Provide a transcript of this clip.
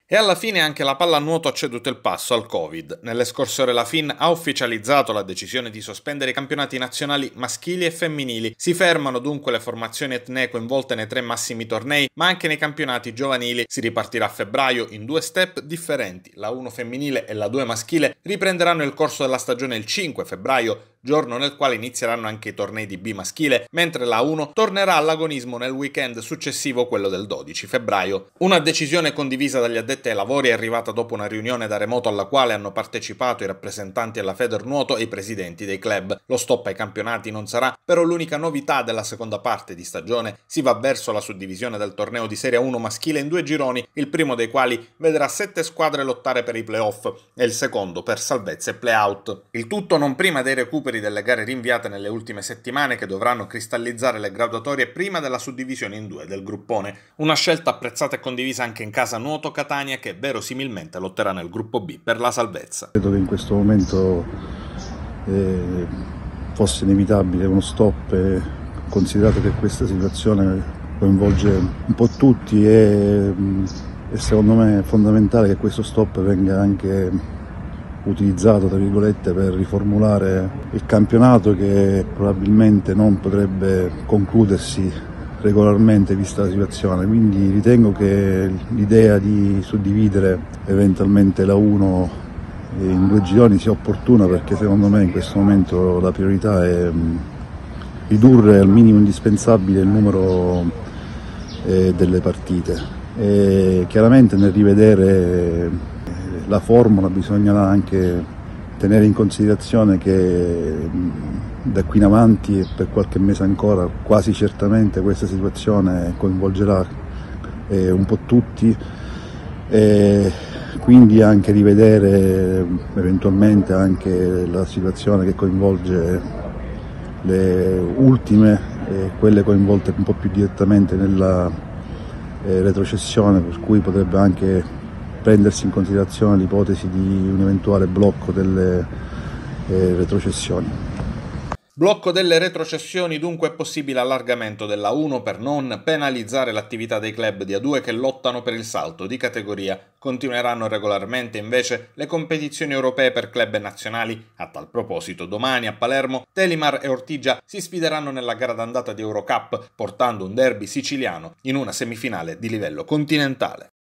E alla fine anche la pallanuoto ha ceduto il passo al Covid. Nelle scorse ore la FIN ha ufficializzato la decisione di sospendere i campionati nazionali maschili e femminili. Si fermano dunque le formazioni etnee coinvolte nei 3 massimi tornei, ma anche nei campionati giovanili. Si ripartirà a febbraio in 2 step differenti. La 1 femminile e la 2 maschile riprenderanno il corso della stagione il 5 febbraio, giorno nel quale inizieranno anche i tornei di B maschile, mentre la 1 tornerà all'agonismo nel weekend successivo, quello del 12 febbraio. Una decisione condivisa dagli addetti ai lavori è arrivata dopo una riunione da remoto alla quale hanno partecipato i rappresentanti alla Federnuoto e i presidenti dei club. Lo stop ai campionati non sarà però l'unica novità della seconda parte di stagione. Si va verso la suddivisione del torneo di Serie 1 maschile in 2 gironi, il primo dei quali vedrà 7 squadre lottare per i playoff e il secondo per salvezza e playout. Il tutto non prima dei recuperi delle gare rinviate nelle ultime settimane, che dovranno cristallizzare le graduatorie prima della suddivisione in 2 del gruppone. Una scelta apprezzata e condivisa anche in casa Nuoto Catania, che verosimilmente lotterà nel gruppo B per la salvezza. Credo che in questo momento fosse inevitabile uno stop, considerato che questa situazione coinvolge un po' tutti e secondo me è fondamentale che questo stop venga anche utilizzato, tra virgolette, per riformulare il campionato, che probabilmente non potrebbe concludersi regolarmente vista la situazione. Quindi ritengo che l'idea di suddividere eventualmente la 1 in 2 gironi sia opportuna, perché secondo me in questo momento la priorità è ridurre al minimo indispensabile il numero delle partite. E chiaramente nel rivedere la formula bisogna anche tenere in considerazione che da qui in avanti e per qualche mese ancora quasi certamente questa situazione coinvolgerà un po' tutti, e quindi anche rivedere eventualmente anche la situazione che coinvolge le ultime, quelle coinvolte un po' più direttamente nella retrocessione, per cui potrebbe anche prendersi in considerazione l'ipotesi di un eventuale blocco delle retrocessioni. Blocco delle retrocessioni, dunque è possibile allargamento della 1 per non penalizzare l'attività dei club di A2 che lottano per il salto di categoria. Continueranno regolarmente invece le competizioni europee per club e nazionali. A tal proposito, domani a Palermo Telimar e Ortigia si sfideranno nella gara d'andata di Eurocup, portando un derby siciliano in una semifinale di livello continentale.